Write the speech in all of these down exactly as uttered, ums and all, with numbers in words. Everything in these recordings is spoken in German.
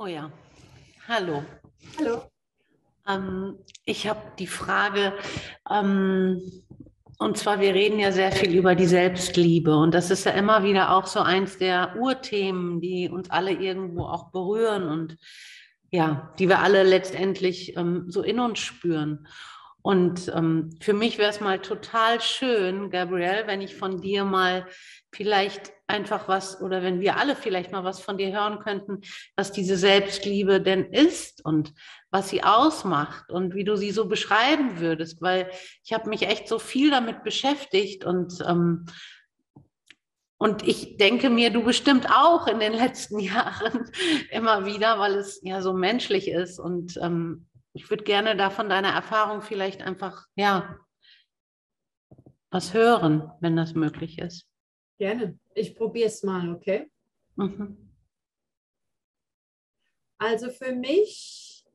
Oh ja, hallo. Hallo. Ähm, ich habe die Frage, ähm, und zwar, wir reden ja sehr viel über die Selbstliebe und das ist ja immer wieder auch so eins der Urthemen, die uns alle irgendwo auch berühren und ja, die wir alle letztendlich ähm, so in uns spüren. Und ähm, für mich wäre es mal total schön, Gabrielle, wenn ich von dir mal vielleicht einfach was oder wenn wir alle vielleicht mal was von dir hören könnten, was diese Selbstliebe denn ist und was sie ausmacht und wie du sie so beschreiben würdest, weil ich habe mich echt so viel damit beschäftigt und ähm, und ich denke mir, du bestimmt auch in den letzten Jahren immer wieder, weil es ja so menschlich ist und ähm, ich würde gerne da von deiner Erfahrung vielleicht einfach ja was hören, wenn das möglich ist. Gerne. Ich probiere es mal, okay? Mhm. Also für mich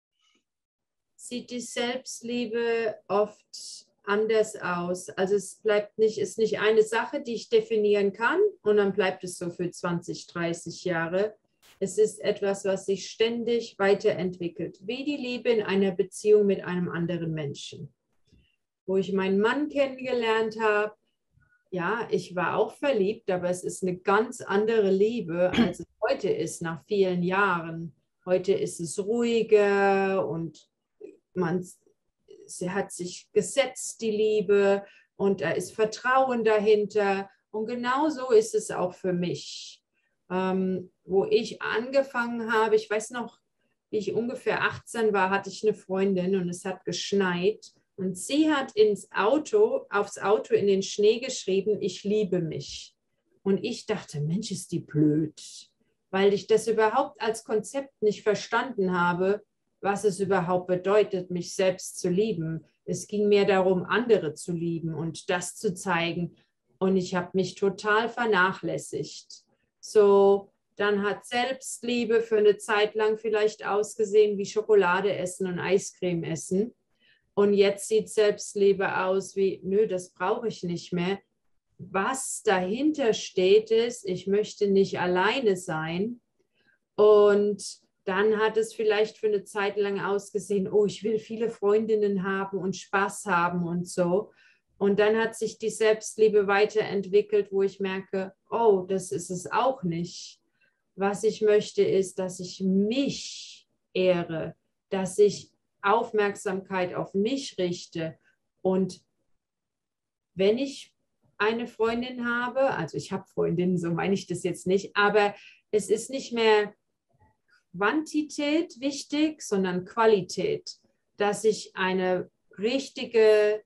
sieht die Selbstliebe oft anders aus. Also es bleibt nicht, ist nicht eine Sache, die ich definieren kann und dann bleibt es so für zwanzig, dreißig Jahre. Es ist etwas, was sich ständig weiterentwickelt, wie die Liebe in einer Beziehung mit einem anderen Menschen. Wo ich meinen Mann kennengelernt habe, ja, ich war auch verliebt, aber es ist eine ganz andere Liebe, als es heute ist, nach vielen Jahren. Heute ist es ruhiger und man, sie hat sich gesetzt, die Liebe, und da ist Vertrauen dahinter. Und genauso ist es auch für mich. Ähm, wo ich angefangen habe, ich weiß noch, wie ich ungefähr achtzehn war, hatte ich eine Freundin und es hat geschneit. Und sie hat ins Auto, aufs Auto in den Schnee geschrieben, ich liebe mich. Und ich dachte, Mensch, ist die blöd, weil ich das überhaupt als Konzept nicht verstanden habe, was es überhaupt bedeutet, mich selbst zu lieben. Es ging mir darum, andere zu lieben und das zu zeigen. Und ich habe mich total vernachlässigt. So, dann hat Selbstliebe für eine Zeit lang vielleicht ausgesehen wie Schokolade essen und Eiscreme essen. Und jetzt sieht Selbstliebe aus wie, nö, das brauche ich nicht mehr. Was dahinter steht, ist, ich möchte nicht alleine sein. Und dann hat es vielleicht für eine Zeit lang ausgesehen, oh, ich will viele Freundinnen haben und Spaß haben und so. Und dann hat sich die Selbstliebe weiterentwickelt, wo ich merke, oh, das ist es auch nicht. Was ich möchte, ist, dass ich mich ehre, dass ich Aufmerksamkeit auf mich richte. Und wenn ich eine Freundin habe, also ich habe Freundinnen, so meine ich das jetzt nicht, aber es ist nicht mehr Quantität wichtig, sondern Qualität, dass ich eine richtige,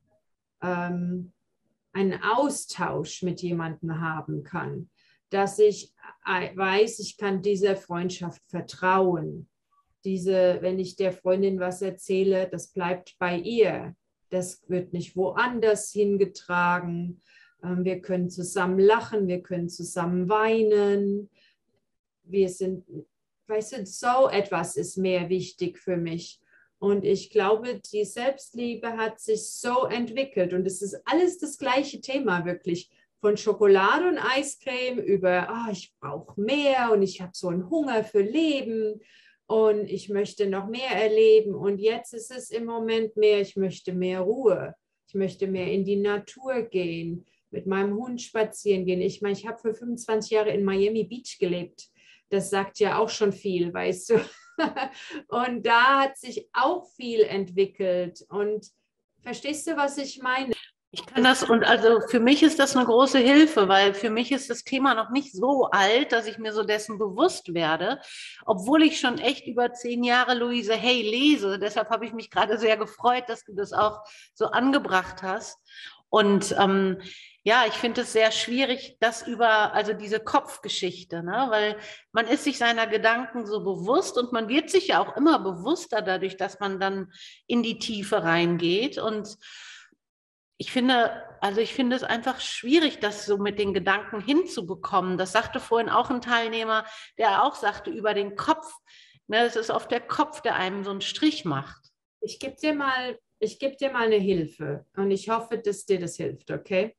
ähm, einen Austausch mit jemandem haben kann, dass ich weiß, ich kann dieser Freundschaft vertrauen. Diese, wenn ich der Freundin was erzähle, das bleibt bei ihr. Das wird nicht woanders hingetragen. Ähm, wir können zusammen lachen, wir können zusammen weinen. Wir sind, weißt du, so etwas ist mehr wichtig für mich. Und ich glaube, die Selbstliebe hat sich so entwickelt. Und es ist alles das gleiche Thema, wirklich. Von Schokolade und Eiscreme über, oh, ich brauche mehr und ich habe so einen Hunger für Leben und ich möchte noch mehr erleben. Und jetzt ist es im Moment mehr, ich möchte mehr Ruhe. Ich möchte mehr in die Natur gehen, mit meinem Hund spazieren gehen. Ich meine, ich habe für fünfundzwanzig Jahre in Miami Beach gelebt. Das sagt ja auch schon viel, weißt du. Und da hat sich auch viel entwickelt. Und verstehst du, was ich meine? Ich kann das, und also für mich ist das eine große Hilfe, weil für mich ist das Thema noch nicht so alt, dass ich mir so dessen bewusst werde, obwohl ich schon echt über zehn Jahre Louise Hay lese. Deshalb habe ich mich gerade sehr gefreut, dass du das auch so angebracht hast. Und ähm, ja, ich finde es sehr schwierig, das über, also diese Kopfgeschichte, ne? Weil man ist sich seiner Gedanken so bewusst und man wird sich ja auch immer bewusster dadurch, dass man dann in die Tiefe reingeht. Und ich finde, also ich finde es einfach schwierig, das so mit den Gedanken hinzubekommen. Das sagte vorhin auch ein Teilnehmer, der auch sagte, über den Kopf. Ne, es ist oft der Kopf, der einem so einen Strich macht. Ich gebe dir mal, ich gebe dir mal eine Hilfe und ich hoffe, dass dir das hilft, okay?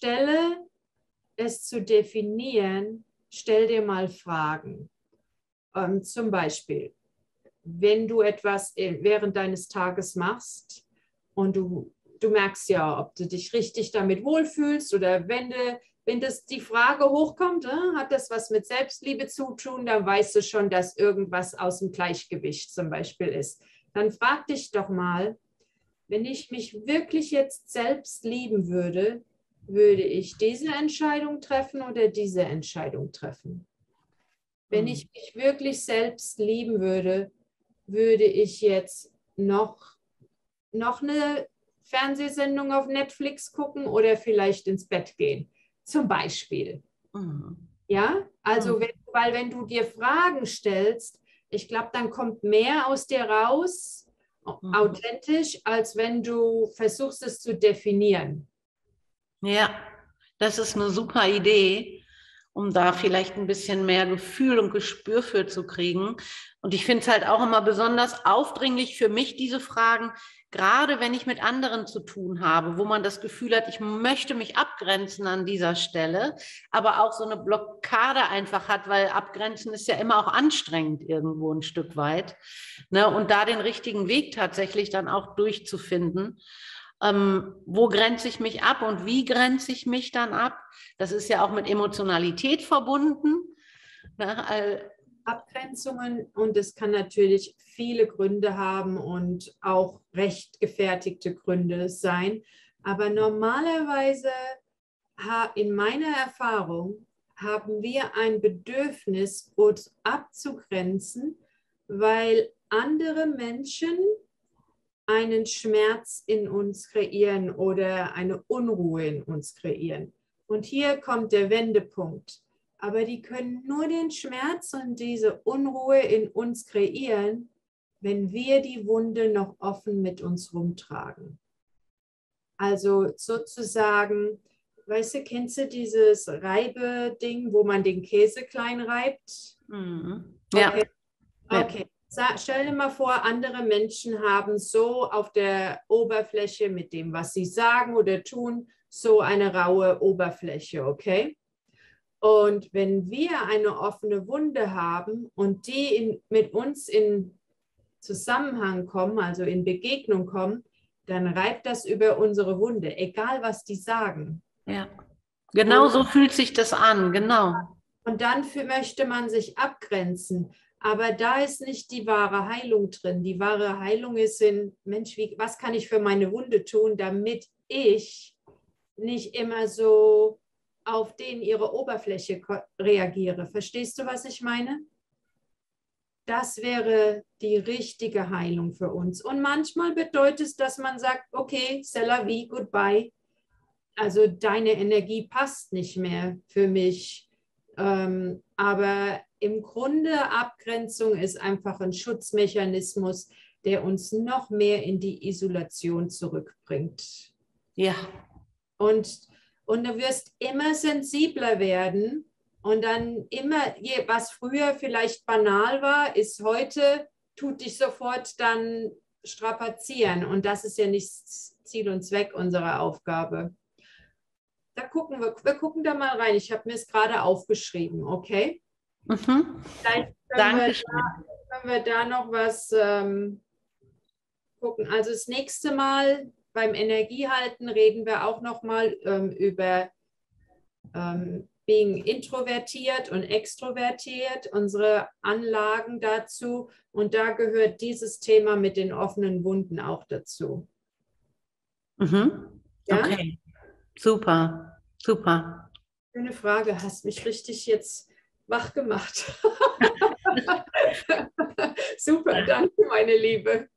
Anstelle es zu definieren, stell dir mal Fragen. Ähm, zum Beispiel, wenn du etwas während deines Tages machst und du, du merkst ja, ob du dich richtig damit wohlfühlst oder wenn, du, wenn das die Frage hochkommt, äh, hat das was mit Selbstliebe zu tun, dann weißt du schon, dass irgendwas aus dem Gleichgewicht zum Beispiel ist. Dann frag dich doch mal, wenn ich mich wirklich jetzt selbst lieben würde, würde ich diese Entscheidung treffen oder diese Entscheidung treffen? Wenn ich mich wirklich selbst lieben würde, würde ich jetzt noch, noch eine Fernsehsendung auf Netflix gucken oder vielleicht ins Bett gehen, zum Beispiel. Mhm. Ja, also, wenn, weil wenn du dir Fragen stellst, ich glaube, dann kommt mehr aus dir raus, mhm. authentisch, als wenn du versuchst, es zu definieren. Ja, das ist eine super Idee, um da vielleicht ein bisschen mehr Gefühl und Gespür für zu kriegen. Und ich finde es halt auch immer besonders aufdringlich für mich, diese Fragen, gerade wenn ich mit anderen zu tun habe, wo man das Gefühl hat, ich möchte mich abgrenzen an dieser Stelle, aber auch so eine Blockade einfach hat, weil abgrenzen ist ja immer auch anstrengend irgendwo ein Stück weit. Ne? Und da den richtigen Weg tatsächlich dann auch durchzufinden. Ähm, wo grenze ich mich ab und wie grenze ich mich dann ab? Das ist ja auch mit Emotionalität verbunden. Ne? Abgrenzungen, und es kann natürlich viele Gründe haben und auch rechtgefertigte Gründe sein. Aber normalerweise, in meiner Erfahrung, haben wir ein Bedürfnis, uns abzugrenzen, weil andere Menschen einen Schmerz in uns kreieren oder eine Unruhe in uns kreieren. Und hier kommt der Wendepunkt. Aber die können nur den Schmerz und diese Unruhe in uns kreieren, wenn wir die Wunde noch offen mit uns rumtragen. Also sozusagen, weißt du, kennst du dieses Reibe-Ding, wo man den Käse klein reibt? Mhm. Ja. Okay. Okay. Stell dir mal vor, andere Menschen haben so auf der Oberfläche mit dem, was sie sagen oder tun, so eine raue Oberfläche, okay? Und wenn wir eine offene Wunde haben und die in, mit uns in Zusammenhang kommen, also in Begegnung kommen, dann reibt das über unsere Wunde, egal was die sagen. Ja, genau und, so fühlt sich das an, genau. Und dann für, möchte man sich abgrenzen. Aber da ist nicht die wahre Heilung drin. Die wahre Heilung ist in, Mensch, wie, was kann ich für meine Wunde tun, damit ich nicht immer so auf den ihre Oberfläche reagiere. Verstehst du, was ich meine? Das wäre die richtige Heilung für uns. Und manchmal bedeutet es, dass man sagt, okay, c'est la vie, goodbye. Also deine Energie passt nicht mehr für mich. Ähm, aber im Grunde Abgrenzung ist einfach ein Schutzmechanismus, der uns noch mehr in die Isolation zurückbringt. Ja. Und, und du wirst immer sensibler werden und dann immer, was früher vielleicht banal war, ist heute, tut dich sofort dann strapazieren. Und das ist ja nicht Ziel und Zweck unserer Aufgabe. Da gucken wir, wir gucken da mal rein. Ich habe mir es gerade aufgeschrieben, okay? Mhm. Vielleicht können wir, da, können wir da noch was ähm, gucken. Also das nächste Mal beim Energiehalten reden wir auch noch mal ähm, über ähm, being introvertiert und extrovertiert, unsere Anlagen dazu. Und da gehört dieses Thema mit den offenen Wunden auch dazu. Mhm. Ja? Okay. Super, super. Schöne Frage, hast mich richtig jetzt wach gemacht. Super, danke, meine Liebe.